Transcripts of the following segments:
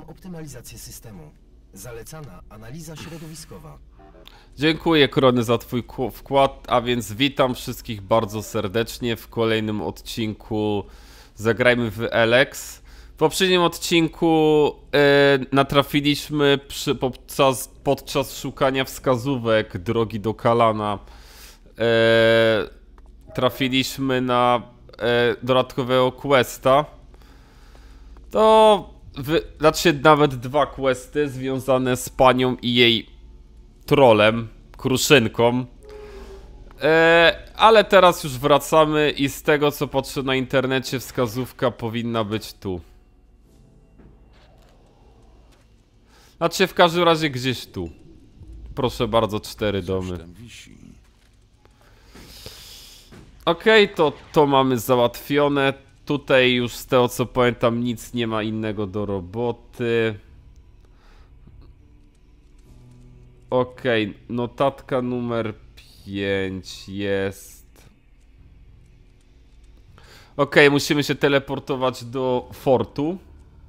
optymalizację systemu. Zalecana analiza środowiskowa. Dziękuję, Krony, za twój wkład, a więc witam wszystkich bardzo serdecznie w kolejnym odcinku Zagrajmy w Elex. W poprzednim odcinku natrafiliśmy podczas szukania wskazówek drogi do Kalana. Trafiliśmy na dodatkowego questa. To znaczy nawet dwa questy związane z panią i jej trolem, kruszynką. Ale teraz już wracamy i z tego co patrzę na internecie wskazówka powinna być tu. Znaczy w każdym razie gdzieś tu. Proszę bardzo, 4 domy. Okej, to mamy załatwione. Tutaj już z tego co pamiętam nic nie ma innego do roboty. Okej, notatka numer 5 jest. Okej, musimy się teleportować do fortu.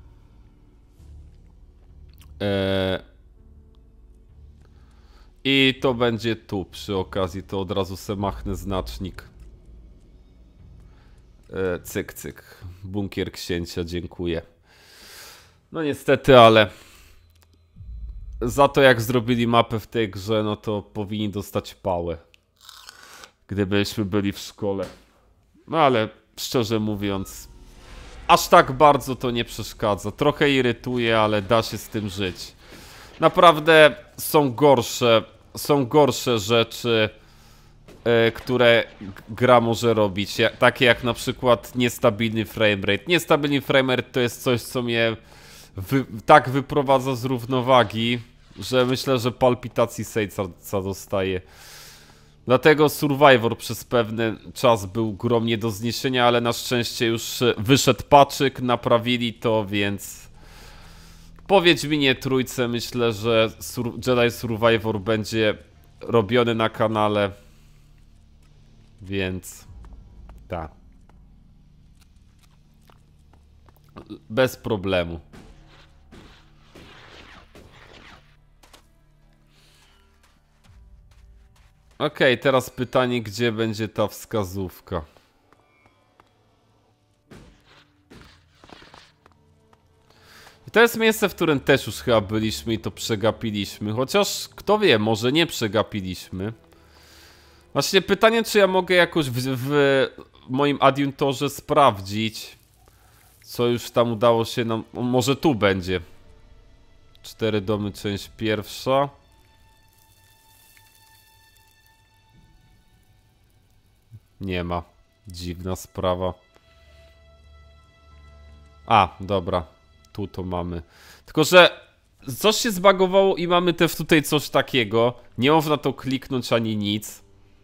I to będzie tu przy okazji, to od razu se machnę znacznik. Cyk, cyk. Bunkier księcia, dziękuję. No niestety, ale za to jak zrobili mapę w tej grze, no to powinni dostać pałę. Gdybyśmy byli w szkole. No ale szczerze mówiąc, aż tak bardzo to nie przeszkadza. Trochę irytuje, ale da się z tym żyć. Naprawdę są gorsze rzeczy, które gra może robić. Takie jak na przykład niestabilny framerate. Niestabilny framerate to jest coś, co mnie tak wyprowadza z równowagi, że myślę, że palpitacji serca dostaje. Dlatego Survivor przez pewien czas był grą nie do zniesienia, ale na szczęście już wyszedł patczyk, naprawili to, więc po Wiedźminie trójce myślę, że Jedi Survivor będzie robiony na kanale, więc tak. Bez problemu. Okej, teraz pytanie, gdzie będzie ta wskazówka? I to jest miejsce, w którym też już chyba byliśmy i to przegapiliśmy. Chociaż, kto wie, może nie przegapiliśmy. Właśnie pytanie, czy ja mogę jakoś w moim adiuntorze sprawdzić, co już tam udało się nam... Może tu będzie. 4 domy, część pierwsza. Nie ma. Dziwna sprawa. A, dobra. Tu to mamy. Tylko, że coś się zbagowało i mamy też tutaj coś takiego. Nie można to kliknąć ani nic.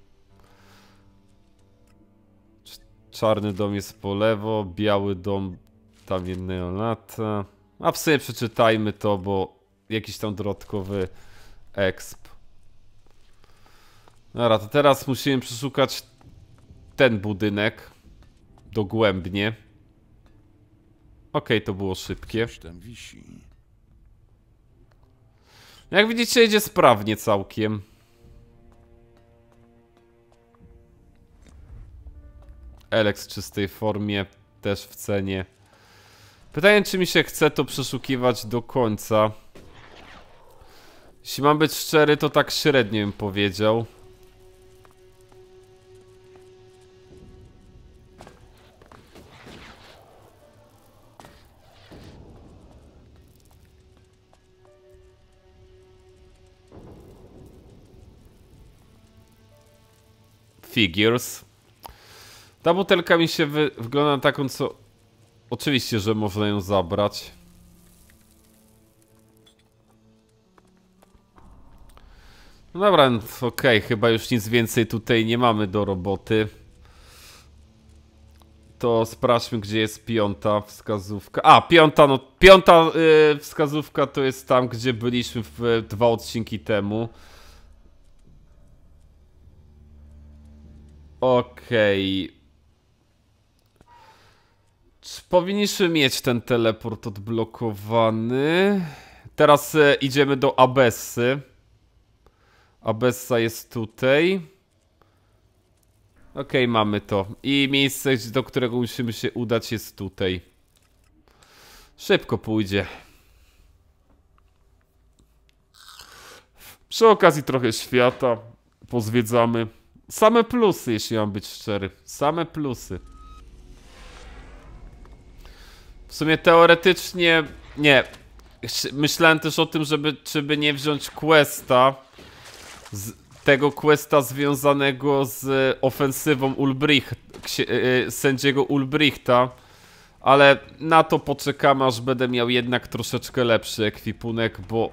Czarny dom jest po lewo, biały dom tam jednego lata. A w sumie przeczytajmy to, bo jakiś tam dodatkowy exp. Dobra, to teraz musimy przeszukać ten budynek dogłębnie. Okej, to było szybkie. Jak widzicie, idzie sprawnie całkiem. Elex w czystej formie, też w cenie. Pytanie, czy mi się chce to przeszukiwać do końca. Jeśli mam być szczery, to tak średnio bym powiedział. Figures. Ta butelka mi się wygląda na taką, co... Oczywiście, że można ją zabrać. No dobra, okej, chyba już nic więcej tutaj nie mamy do roboty. To sprawdźmy, gdzie jest piąta wskazówka. A, piąta, no piąta wskazówka to jest tam, gdzie byliśmy w 2 odcinki temu. Okej. Powinniśmy mieć ten teleport odblokowany. Teraz idziemy do Abessy. Abessa jest tutaj. Okej, mamy to. I miejsce, do którego musimy się udać, jest tutaj. Szybko pójdzie. Przy okazji trochę świata pozwiedzamy. Same plusy, jeśli mam być szczery. Same plusy. W sumie teoretycznie... Nie. Myślałem też o tym, żeby nie wziąć questa. Tego questa związanego z ofensywą sędziego Ulbrichta. Ale na to poczekamy, aż będę miał jednak troszeczkę lepszy ekwipunek, bo...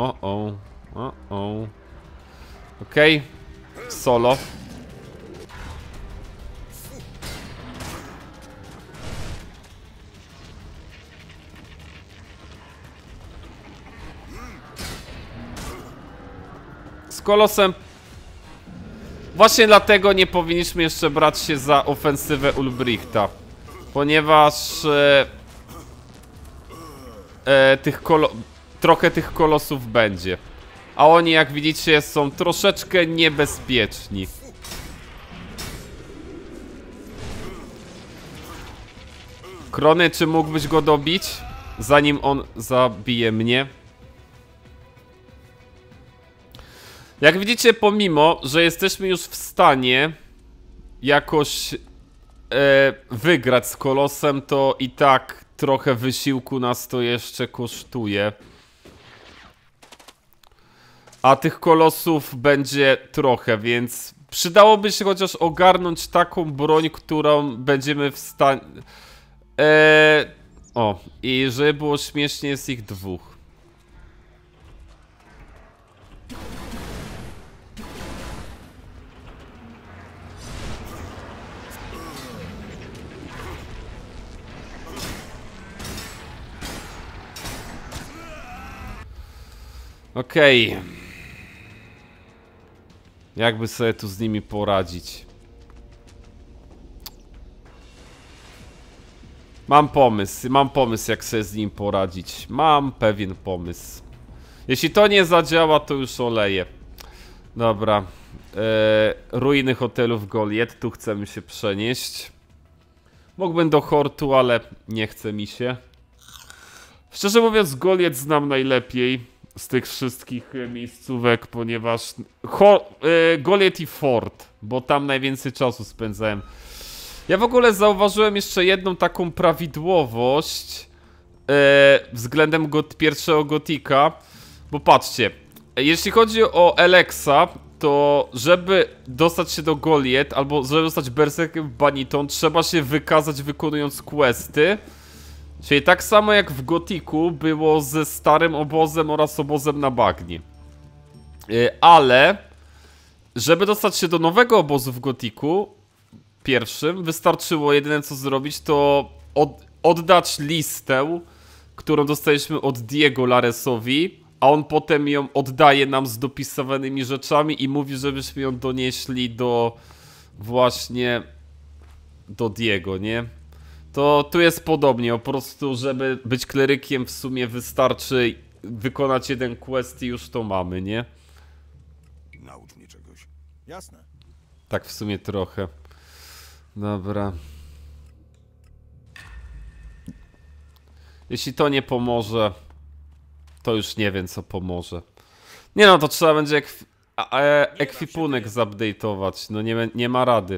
Okej. Solo. Z Kolosem... Właśnie dlatego nie powinniśmy jeszcze brać się za ofensywę Ulbrichta. Ponieważ... trochę tych kolosów będzie. A oni, jak widzicie, są troszeczkę niebezpieczni. Krony, czy mógłbyś go dobić? Zanim on zabije mnie. Jak widzicie, pomimo, że jesteśmy już w stanie jakoś wygrać z Kolosem, to i tak trochę wysiłku nas to jeszcze kosztuje. A tych kolosów będzie trochę, więc przydałoby się chociaż ogarnąć taką broń, którą będziemy w stanie... O, i żeby było śmiesznie, jest ich dwóch. Okej. Jakby sobie tu z nimi poradzić? Mam pomysł jak sobie z nim poradzić. Mam pewien pomysł. Jeśli to nie zadziała, to już oleję. Dobra. Ruiny hotelu w Goliet. Tu chcemy się przenieść. Mógłbym do Hortu, ale nie chce mi się. Szczerze mówiąc, Goliet znam najlepiej z tych wszystkich miejscówek, ponieważ Goliet i Fort, bo tam najwięcej czasu spędzałem. Ja w ogóle zauważyłem jeszcze jedną taką prawidłowość względem pierwszego Gotika, bo patrzcie, jeśli chodzi o Alexa, to żeby dostać się do Goliet, albo żeby zostać berserkiem Banitą, trzeba się wykazać wykonując questy. Czyli tak samo jak w Gotiku było ze starym obozem oraz obozem na bagnie. Ale żeby dostać się do nowego obozu w Gotiku pierwszym, wystarczyło jedyne co zrobić, to oddać listę, którą dostaliśmy od Diego Laresowi, a on potem ją oddaje nam z dopisywanymi rzeczami i mówi, żebyśmy ją donieśli do właśnie do Diego, nie? To tu jest podobnie, po prostu żeby być klerykiem w sumie wystarczy wykonać jeden quest i już to mamy, nie? Naucz mnie czegoś. Jasne. Tak w sumie trochę. Dobra. Jeśli to nie pomoże, to już nie wiem co pomoże. Nie no, to trzeba będzie ekwipunek zupdate'ować, no nie ma rady.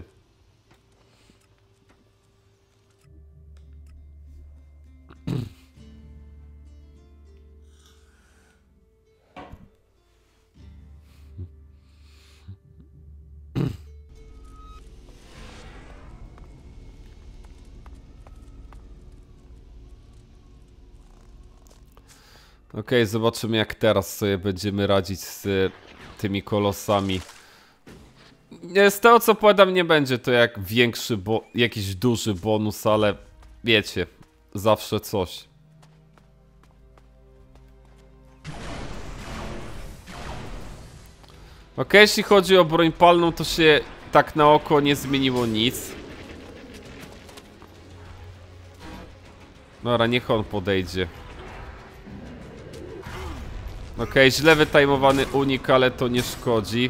Okej, zobaczymy jak teraz sobie będziemy radzić z tymi kolosami. Z tego co powiadam, nie będzie to jak większy, jakiś duży bonus, ale wiecie, zawsze coś. Okej, jeśli chodzi o broń palną, to się tak na oko nie zmieniło nic. Dobra, niech on podejdzie. Okej, źle wytajmowany unik, ale to nie szkodzi.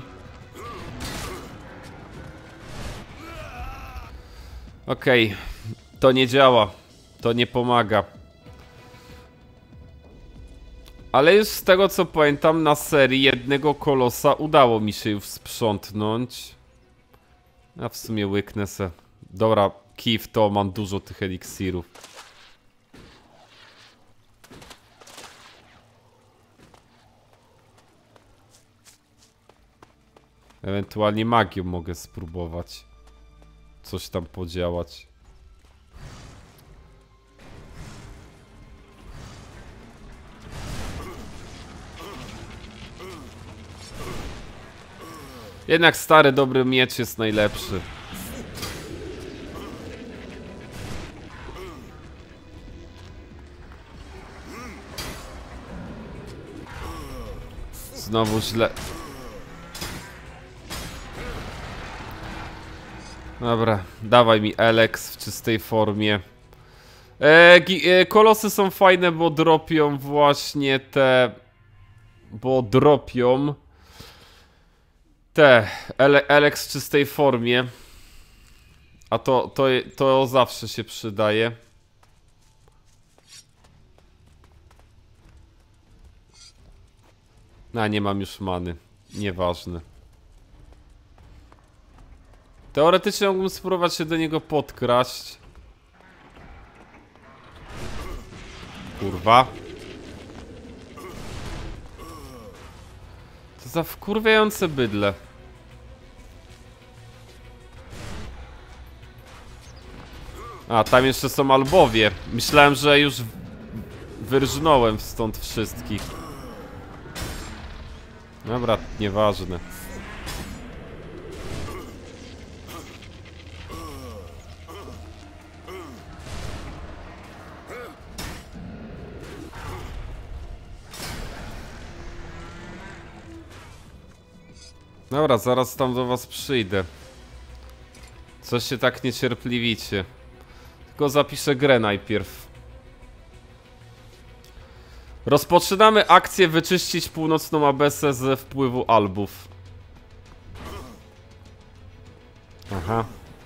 Okej, to nie działa. To nie pomaga. Ale już z tego co pamiętam, na serii jednego kolosa udało mi się już sprzątnąć. A w sumie łyknę se. Dobra, kij w to, mam dużo tych eliksirów. Ewentualnie magią mogę spróbować coś tam podziałać. Jednak stary, dobry miecz jest najlepszy. Znowu źle. Dobra, dawaj mi Elex w czystej formie. Kolosy są fajne, bo dropią właśnie te... Bo dropią... Elex w czystej formie. A to zawsze się przydaje. A, nie mam już many. Nieważne. Teoretycznie mógłbym spróbować się do niego podkraść. Kurwa. To za wkurwiające bydle. A, tam jeszcze są albowie. Myślałem, że już wyrżnąłem stąd wszystkich. Dobra, nieważne. Dobra, zaraz tam do was przyjdę. Coś się tak niecierpliwicie. Tylko zapiszę grę najpierw. Rozpoczynamy akcję wyczyścić północną Abesę ze wpływu albów. Aha.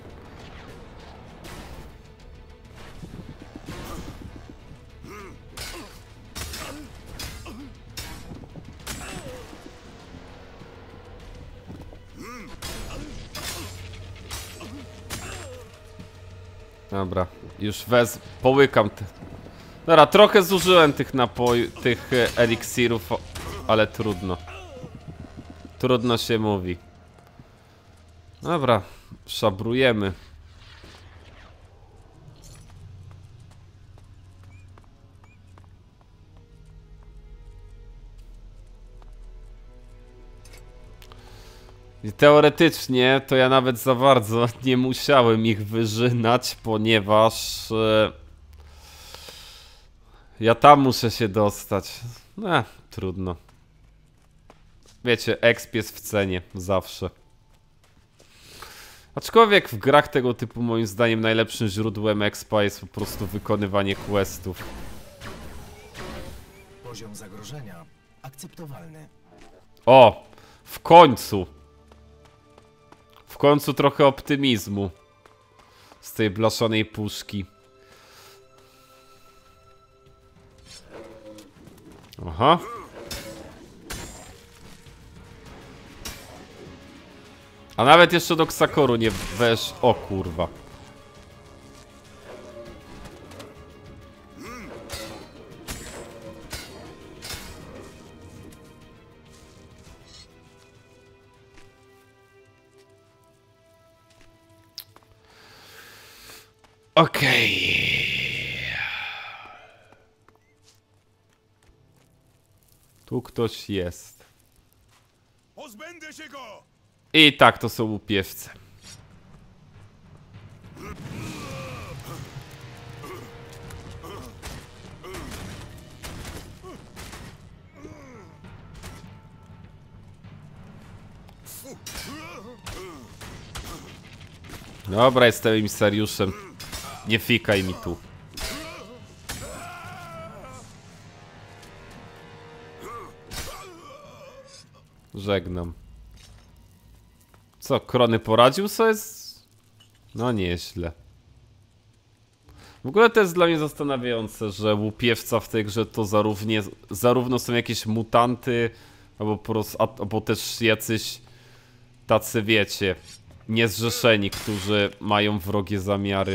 Dobra, już połykam te. Dobra, trochę zużyłem tych tych eliksirów, ale trudno. Trudno się mówi. Dobra, szabrujemy. I teoretycznie to ja nawet za bardzo nie musiałem ich wyżynać, ponieważ ja tam muszę się dostać. Trudno. Wiecie, exp jest w cenie, zawsze. Aczkolwiek w grach tego typu moim zdaniem najlepszym źródłem expa jest po prostu wykonywanie questów. Poziom zagrożenia akceptowalny. O! W końcu! W końcu trochę optymizmu z tej blaszanej puszki. Aha. A nawet jeszcze do Ksakoru nie wesz... O kurwa. Okej. Tu ktoś jest. Pozbędę się go! I tak, to są łupiewce. Dobra, jestem emisariuszem. Nie fikaj mi tu. Żegnam. Co, Krony poradził sobie z... No nieźle. W ogóle to jest dla mnie zastanawiające, że łupiewca w tej grze to zarówno są jakieś mutanty, albo też jacyś tacy, wiecie, niezrzeszeni, którzy mają wrogie zamiary.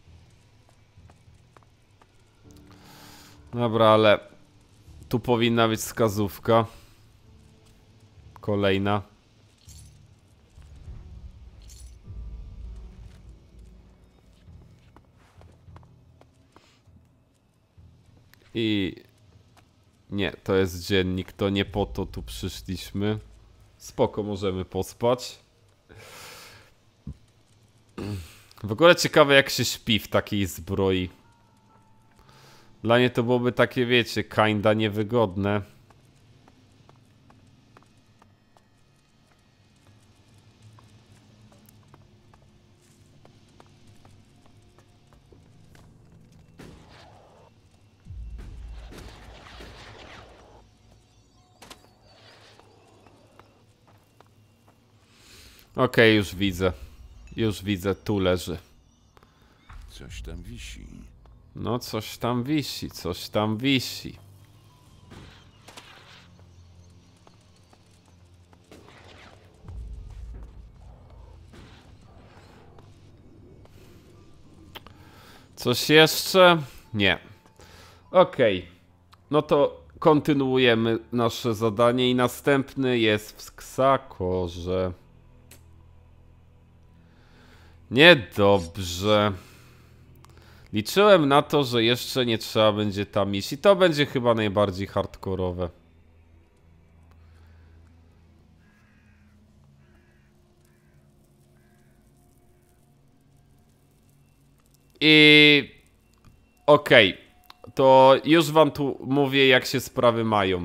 Dobra, ale tu powinna być wskazówka. Kolejna. I... Nie, to jest dziennik, to nie po to tu przyszliśmy. Spoko, możemy pospać. W ogóle ciekawe jak się śpi w takiej zbroi. Dla mnie to byłoby takie, wiecie, kinda niewygodne. Okej, już widzę. Już widzę, tu leży. Coś tam wisi. No, coś tam wisi, coś tam wisi. Coś jeszcze? Nie. Okej. No to kontynuujemy nasze zadanie i następny jest w Sksakorze. Niedobrze. Liczyłem na to, że jeszcze nie trzeba będzie tam iść i to będzie chyba najbardziej hardkorowe. I... Okej. To już wam tu mówię, jak się sprawy mają.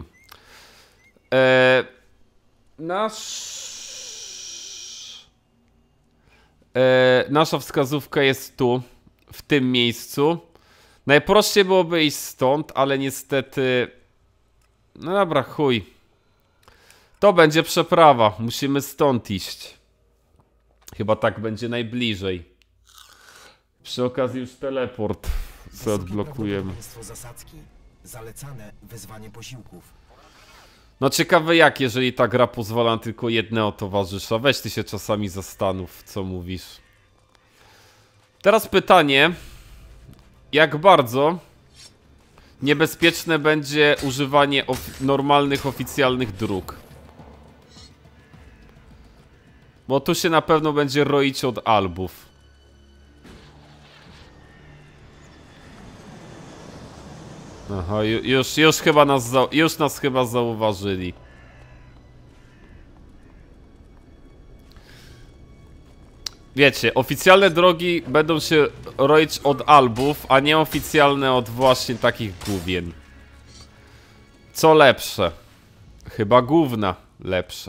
Nasza wskazówka jest tu, w tym miejscu. Najprościej byłoby iść stąd, ale niestety... No dobra, chuj. To będzie przeprawa, musimy stąd iść. Chyba tak będzie najbliżej. Przy okazji już teleport sobie odblokujemy. Prawdopodobieństwo zasadzki. Zalecane wezwanie posiłków. No ciekawe jak, jeżeli ta gra pozwala na tylko jednego towarzysza. Weź ty się czasami zastanów, co mówisz. Teraz pytanie. Jak bardzo niebezpieczne będzie używanie normalnych, oficjalnych dróg? Bo tu się na pewno będzie roić od albów. Aha, już nas chyba zauważyli. Wiecie, oficjalne drogi będą się roić od albów, a nieoficjalne od właśnie takich gówien. Co lepsze? Chyba gówna lepsze.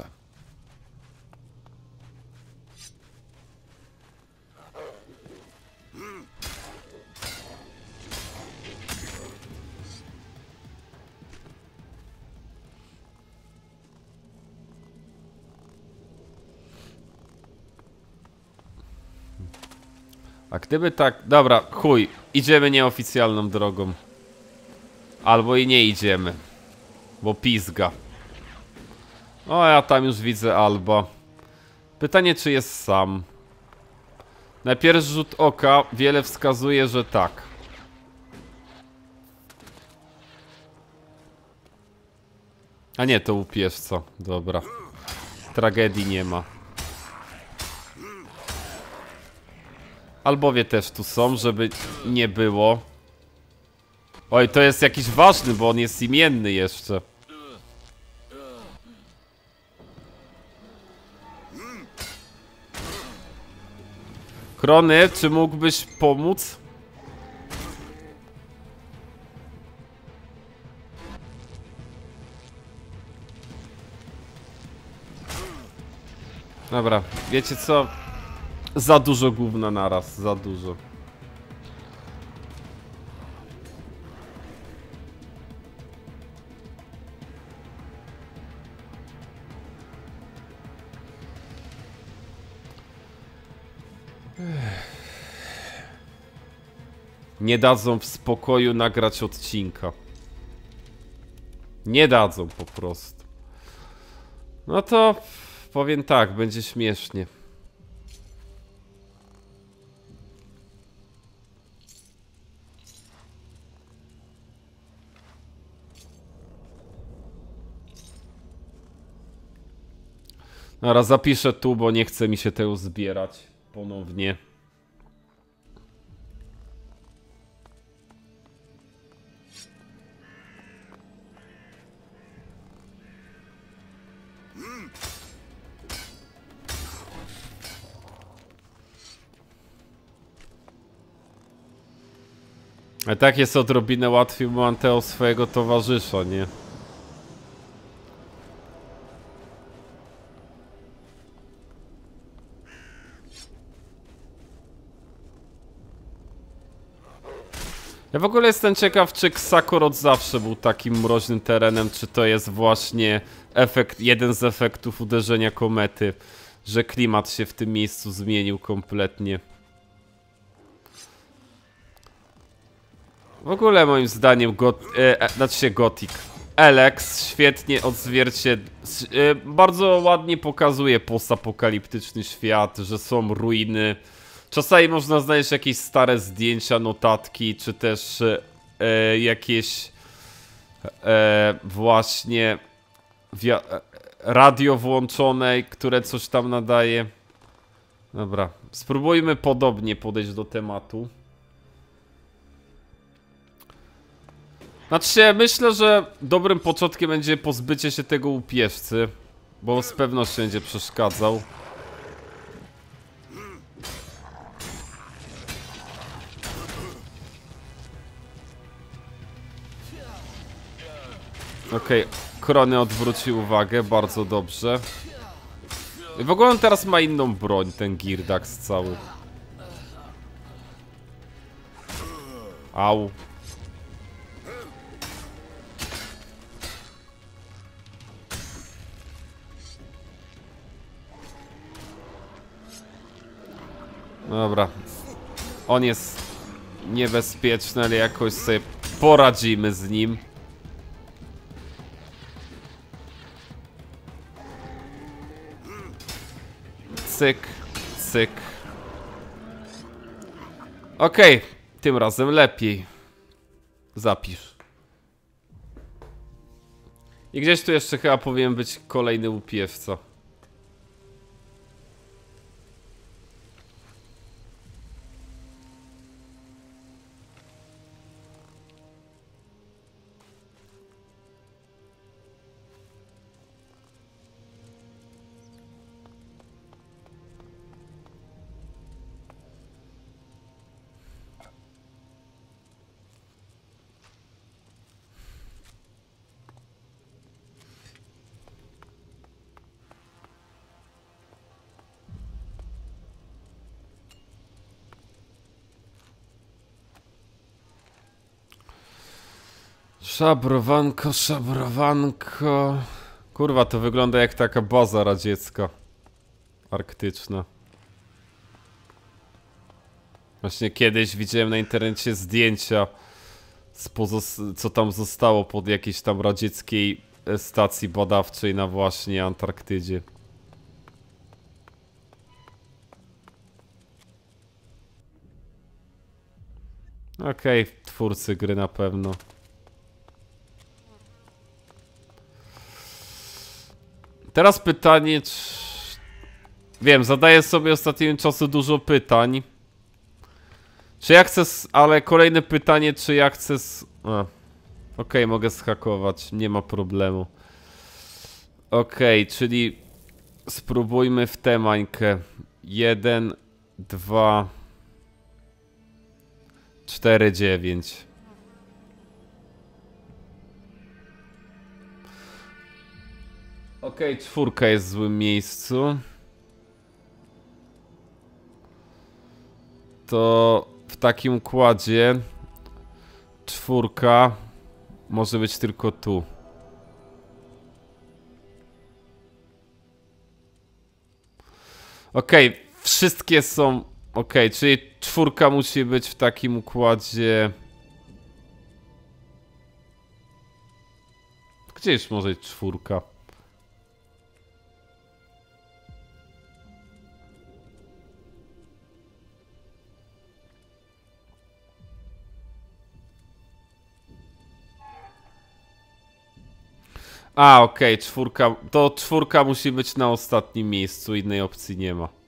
A gdyby tak... Dobra, chuj. Idziemy nieoficjalną drogą. Albo i nie idziemy. Bo pizga. O, ja tam już widzę Alba. Pytanie, czy jest sam. Na pierwszy rzut oka wiele wskazuje, że tak. A nie, to łupieszca. Dobra. Tragedii nie ma. Albowie też tu są, żeby nie było. Oj, to jest jakiś ważny, bo on jest imienny jeszcze. Krony, czy mógłbyś pomóc? Dobra, wiecie co? Za dużo gówna naraz, za dużo. Nie dadzą w spokoju nagrać odcinka. Nie dadzą po prostu. No to powiem tak, będzie śmiesznie. Dobra, zapiszę tu, bo nie chce mi się tego zbierać ponownie. A tak jest odrobinę łatwiej, bo mam tego swojego towarzysza, nie? Ja w ogóle jestem ciekaw, czy Xakor od zawsze był takim mroźnym terenem, czy to jest właśnie efekt, jeden z efektów uderzenia komety, że klimat się w tym miejscu zmienił kompletnie. W ogóle moim zdaniem Gothic Elex świetnie bardzo ładnie pokazuje postapokaliptyczny świat, że są ruiny. Czasami można znaleźć jakieś stare zdjęcia, notatki, czy też jakieś właśnie radio włączone, które coś tam nadaje. Dobra, spróbujmy podobnie podejść do tematu. Znaczy, myślę, że dobrym początkiem będzie pozbycie się tego łupieżcy, bo z pewnością będzie przeszkadzał. Okej, Krony odwrócił uwagę, bardzo dobrze. I w ogóle on teraz ma inną broń, ten Girdax cały. Au. Dobra. On jest niebezpieczny, ale jakoś sobie poradzimy z nim. Cyk, cyk. Okej, tym razem lepiej. Zapisz. I gdzieś tu jeszcze chyba powinien być kolejny łupiewca. Szabrowanko, szabrowanko. Kurwa, to wygląda jak taka baza radziecka. Arktyczna. Właśnie kiedyś widziałem na internecie zdjęcia co tam zostało pod jakiejś tam radzieckiej stacji badawczej na właśnie Antarktydzie. Okej, twórcy gry na pewno. Teraz pytanie, wiem, zadaję sobie ostatnim czasu dużo pytań. Czy ja chcę, ale kolejne pytanie, czy ja chcę Okej, mogę zhakować, nie ma problemu. Okej, czyli spróbujmy w tę mańkę. 1, 2, 4, 9. Okej, 4 jest w złym miejscu. To w takim układzie 4 może być tylko tu. Okej, wszystkie są Okej, czyli 4 musi być w takim układzie... Gdzie już może być 4? A, okej, 4. To 4 musi być na ostatnim miejscu, innej opcji nie ma.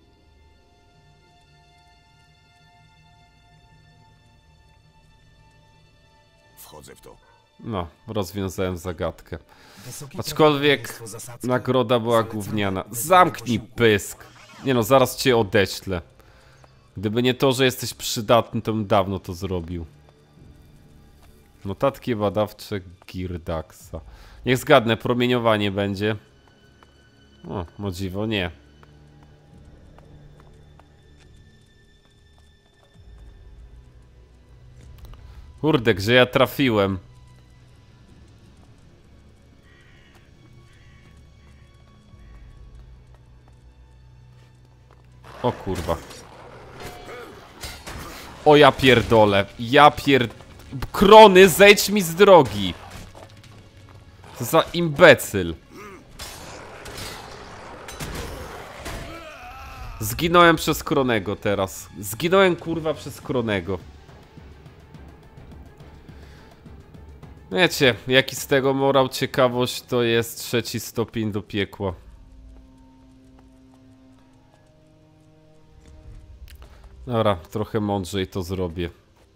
Wchodzę w to. No, rozwiązałem zagadkę. Wysokie Aczkolwiek prawdopodobieństwo zasadzki. nagroda była Zalecane gówniana. wyzwanie Zamknij posiłku. pysk. Nie no, zaraz cię odeślę. Gdyby nie to, że jesteś przydatny, to bym dawno to zrobił. Notatki badawcze Girdaxa. Niech zgadnę, promieniowanie będzie. O dziwo, nie. Kurde, gdzie ja trafiłem? O kurwa. O ja pierdolę. Krony, zejdź mi z drogi. Co za imbecyl. Zginąłem przez Kronego teraz. Zginąłem kurwa przez Kronego. Wiecie, jaki z tego morał, ciekawość, to jest 3. stopień do piekła. Dobra, trochę mądrzej to zrobię.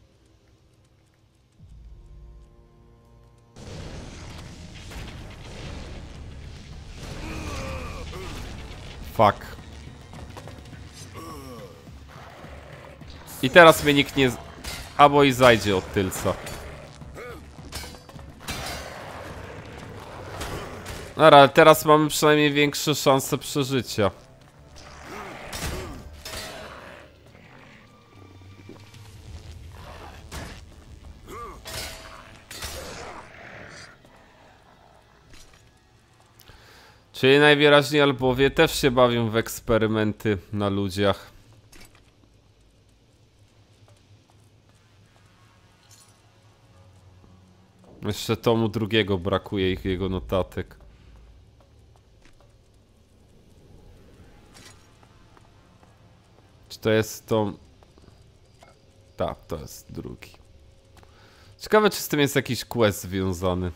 Fuck. I teraz mnie nikt nie... Albo i zajdzie od tylca. Dobra, ale teraz mamy przynajmniej większe szanse przeżycia. Czyli najwyraźniej albowie też się bawią w eksperymenty na ludziach. Jeszcze tomu drugiego brakuje jego notatek. Czy to jest tom... Tak, to jest drugi. Ciekawe, czy z tym jest jakiś quest związany.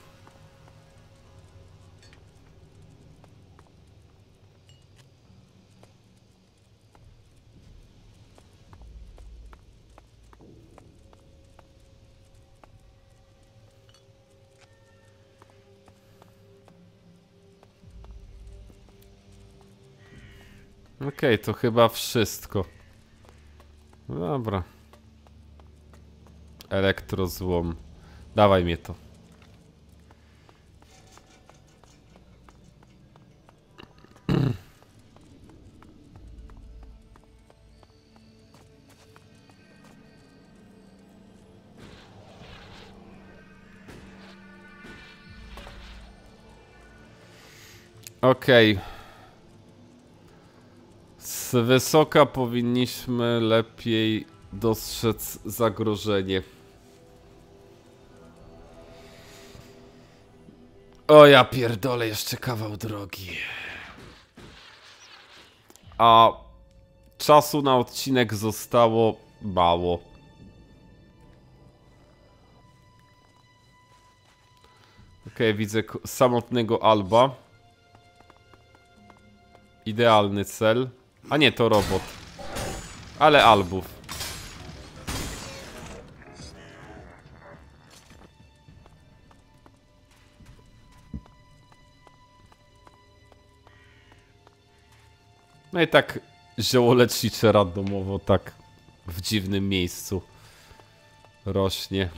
Okej, to chyba wszystko. Dobra. Elektrozłom. Dawaj mnie to. Okej. Z wysoka powinniśmy lepiej dostrzec zagrożenie. O ja pierdolę, jeszcze kawał drogi. A czasu na odcinek zostało mało. Okej, widzę samotnego Alba. Idealny cel. A nie, to robot. Ale Albów. No i tak zioło lecznicze randomowo tak w dziwnym miejscu rośnie.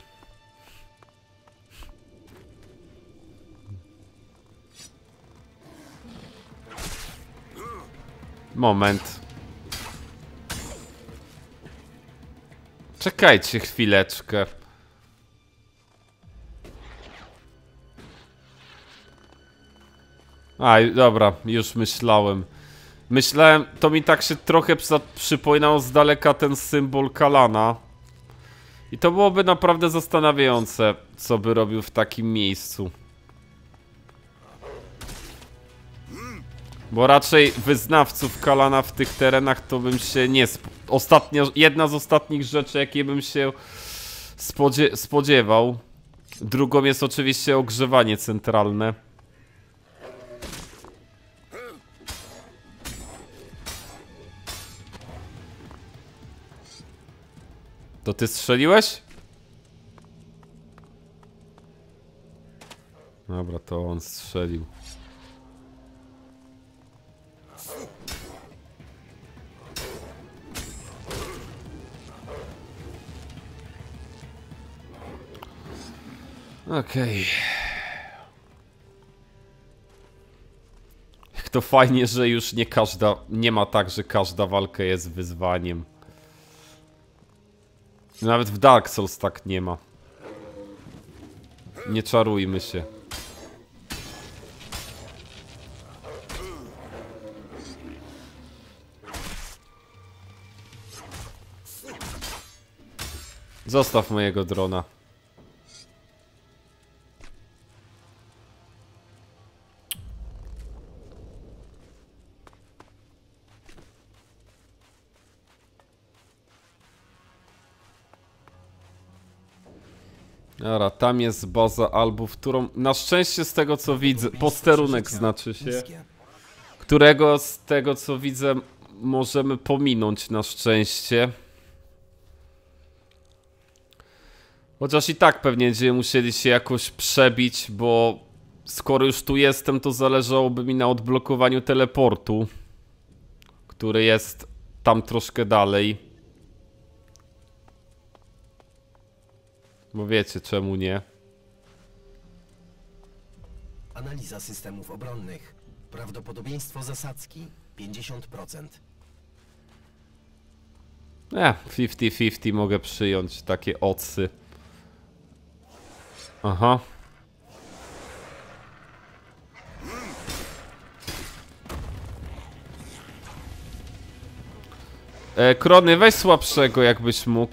Moment. Czekajcie chwileczkę. A, dobra, już myślałem. Myślałem, to mi tak się trochę przypominało z daleka ten symbol Kalana. I to byłoby naprawdę zastanawiające, co by robił w takim miejscu. Bo raczej wyznawców Kalana w tych terenach to bym się nie... Jedna z ostatnich rzeczy, jakie bym się spodziewał. Drugą jest oczywiście ogrzewanie centralne. To ty strzeliłeś? Dobra, to on strzelił. Okej. Jak to fajnie, że już nie ma tak, że każda walka jest wyzwaniem. Nawet w Dark Souls tak nie ma. Nie czarujmy się. Zostaw mojego drona. Dobra, tam jest baza albów, którą na szczęście z tego co widzę, posterunek znaczy się, którego z tego co widzę możemy pominąć na szczęście. Chociaż i tak pewnie będziemy musieli się jakoś przebić, bo skoro już tu jestem, to zależałoby mi na odblokowaniu teleportu, który jest tam troszkę dalej. Bo wiecie, czemu nie? Analiza systemów obronnych. Prawdopodobieństwo zasadzki 50%. 50-50 mogę przyjąć takie odsy. Aha. Krony, weź słabszego, jakbyś mógł.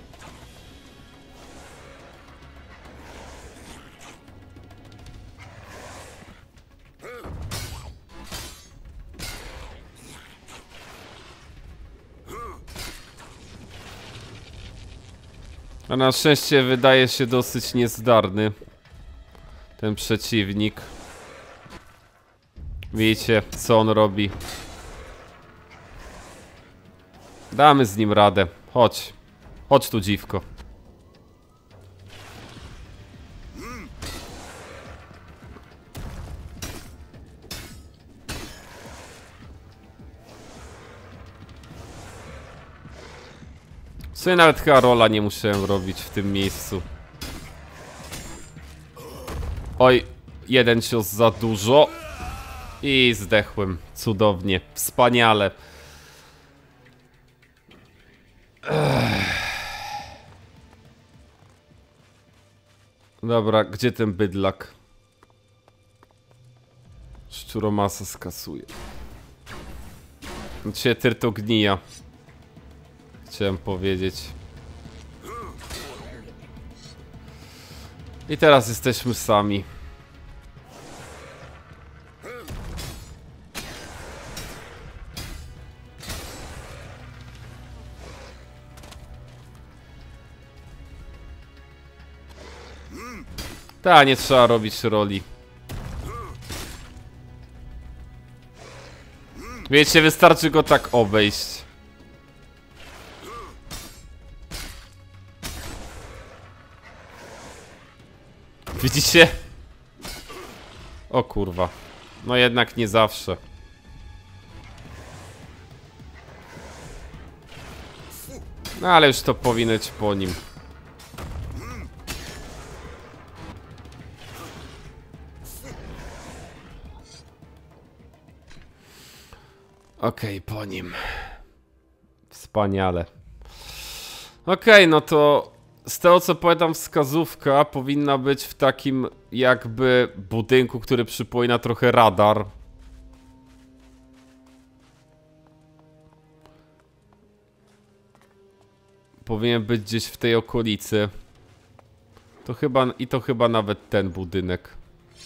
A na szczęście wydaje się dosyć niezdarny ten przeciwnik. Widzicie, co on robi. Damy z nim radę. Chodź. Chodź tu, dziwko. W sumie nawet chyba rola nie musiałem robić w tym miejscu. Oj, jeden cios za dużo. I zdechłem. Cudownie. Wspaniale. Dobra, gdzie ten bydlak? Szczuromasa skasuje. Dzisiaj tyrtognija. Chciałem powiedzieć. I teraz jesteśmy sami. Ta, nie trzeba robić roli. Wiecie, wystarczy go tak obejść. Widzicie? O kurwa. No jednak nie zawsze. No ale już to powinno być po nim. Okej, po nim. Wspaniale. Okej, no to z tego co pamiętam, wskazówka powinna być w takim jakby budynku, który przypomina trochę radar. powinien być gdzieś w tej okolicy. To chyba nawet ten budynek.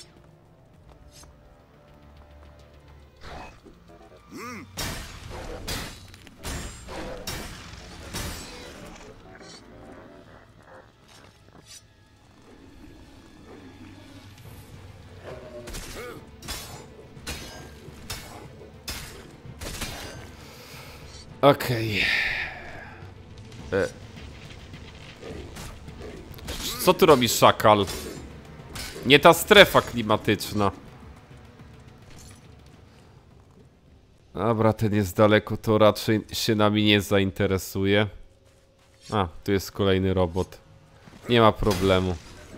Okej. Co tu robi szakal? Nie ta strefa klimatyczna. Dobra, ten jest daleko, to raczej się nami nie zainteresuje. A, tu jest kolejny robot. Nie ma problemu.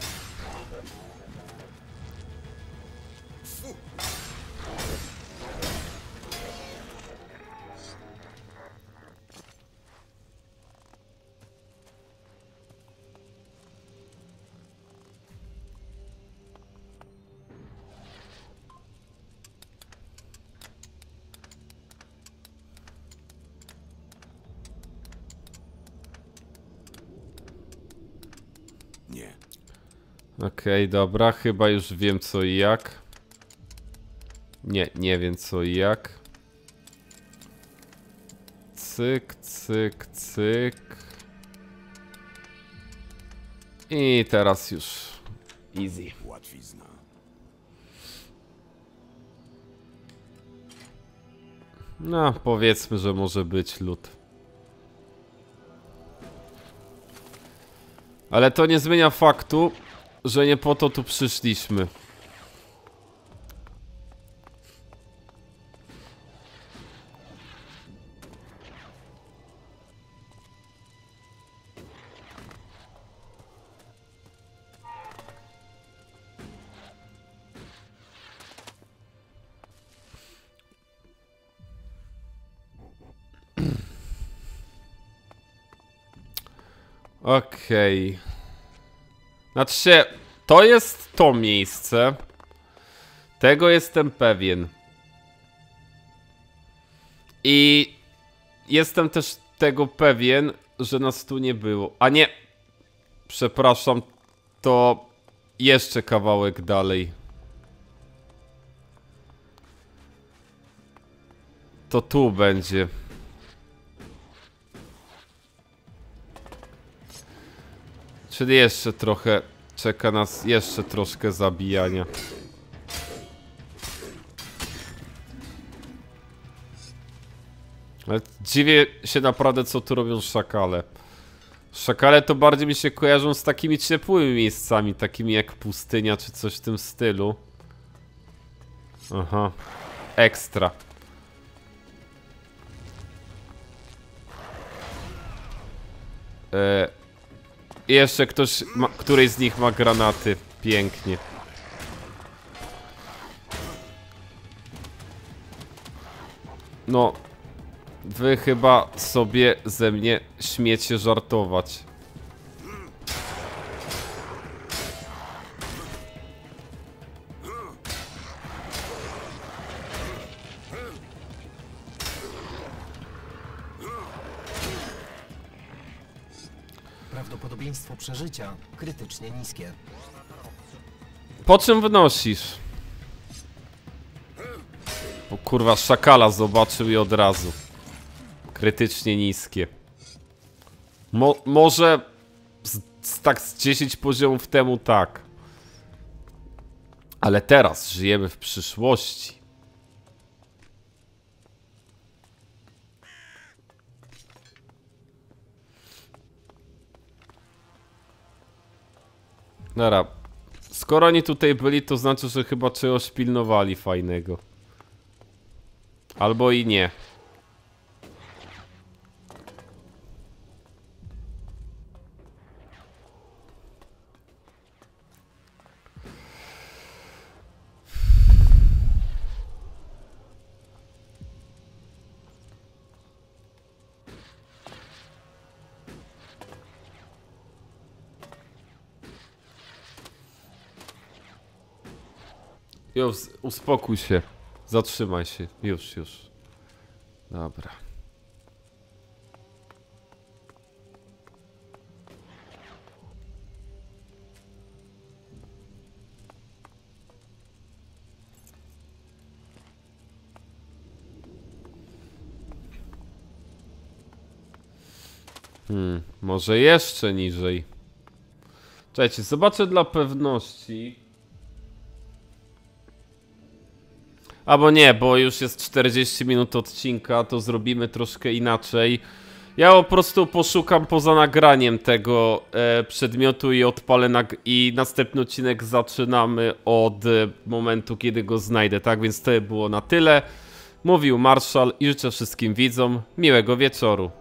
Nie. Okej, dobra, chyba już wiem co i jak. Nie wiem co i jak. Cyk, cyk, cyk. I teraz już easy. Łatwizna. No, powiedzmy, że może być lód. Ale to nie zmienia faktu, że nie po to tu przyszliśmy. Okej. Znaczy się, to jest to miejsce. Tego jestem pewien. I jestem też tego pewien, że nas tu nie było. A nie, przepraszam, to jeszcze kawałek dalej. To tu będzie. Czyli jeszcze trochę czeka nas jeszcze troszkę zabijania. Ale dziwię się naprawdę, co tu robią szakale. Szakale to bardziej mi się kojarzą z takimi ciepłymi miejscami, takimi jak pustynia czy coś w tym stylu. Aha, ekstra. I jeszcze któryś z nich ma granaty. Pięknie. No, wy chyba sobie ze mnie śmiecie żartować. Prawdopodobieństwo przeżycia krytycznie niskie. Po czym wnosisz? O kurwa, szakala zobaczył i od razu. Krytycznie niskie. Może tak z 10 poziomów temu tak. Ale teraz żyjemy w przyszłości. Dobra. Skoro oni tutaj byli, to znaczy, że chyba czegoś pilnowali fajnego. Albo i nie. Już, uspokój się. Zatrzymaj się. Już. Dobra. Może jeszcze niżej. Czekajcie, zobaczę dla pewności. Albo nie, bo już jest 40 minut odcinka, to zrobimy troszkę inaczej. Ja po prostu poszukam poza nagraniem tego przedmiotu i odpalę i następny odcinek zaczynamy od momentu, kiedy go znajdę. Tak więc to było na tyle. Mówił Marszal i życzę wszystkim widzom miłego wieczoru.